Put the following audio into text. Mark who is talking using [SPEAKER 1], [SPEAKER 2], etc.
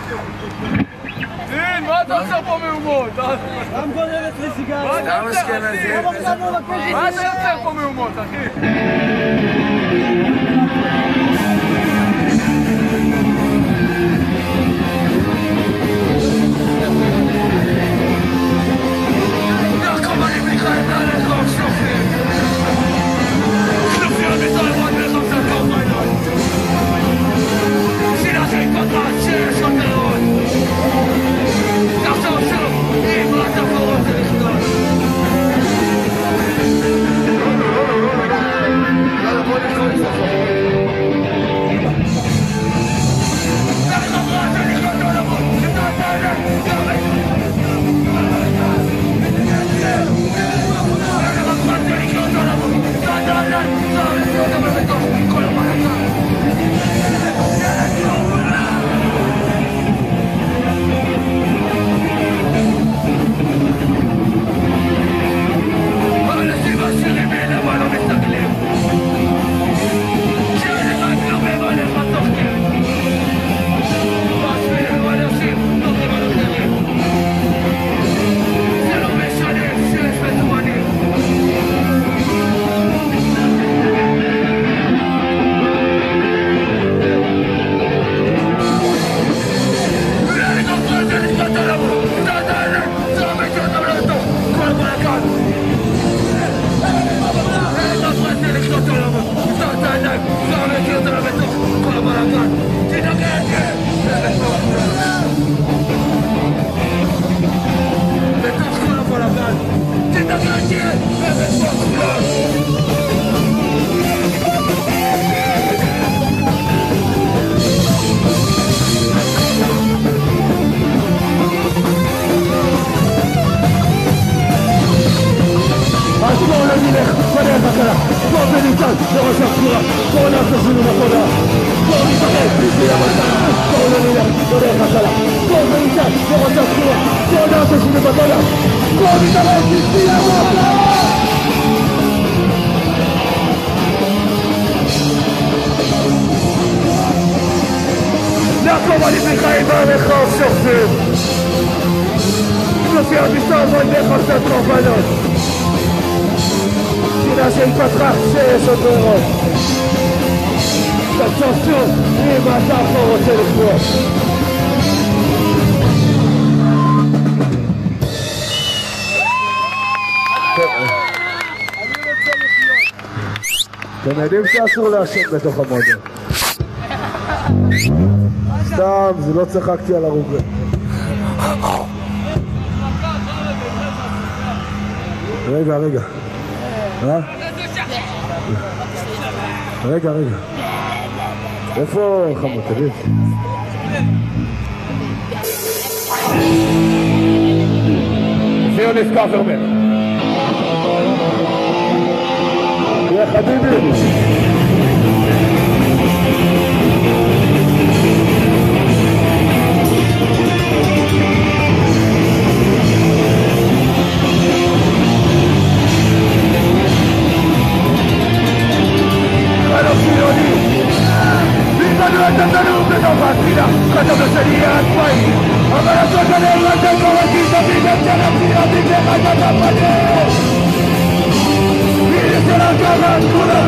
[SPEAKER 1] דין, מה אתה עושה פה מהומות?
[SPEAKER 2] גם גונבת לסיגריה.
[SPEAKER 1] מה אתה עושה, אחי? מה אתה עושה פה מהומות, אחי?
[SPEAKER 3] אתם יודעים שאסור לעשן בתוך המועדון. סתם, זה לא צחקתי על הרוגע. רגע. רגע. איפה חמוד, תגיד?
[SPEAKER 1] ציון קאפרמן.
[SPEAKER 3] يا حبيبي
[SPEAKER 1] Los sionistas vivan la Cataluña de la vacina, cuando no sería el país. Ahora tocaremos la conquista, viviendo la ciudad y de la Cataluña. Será cada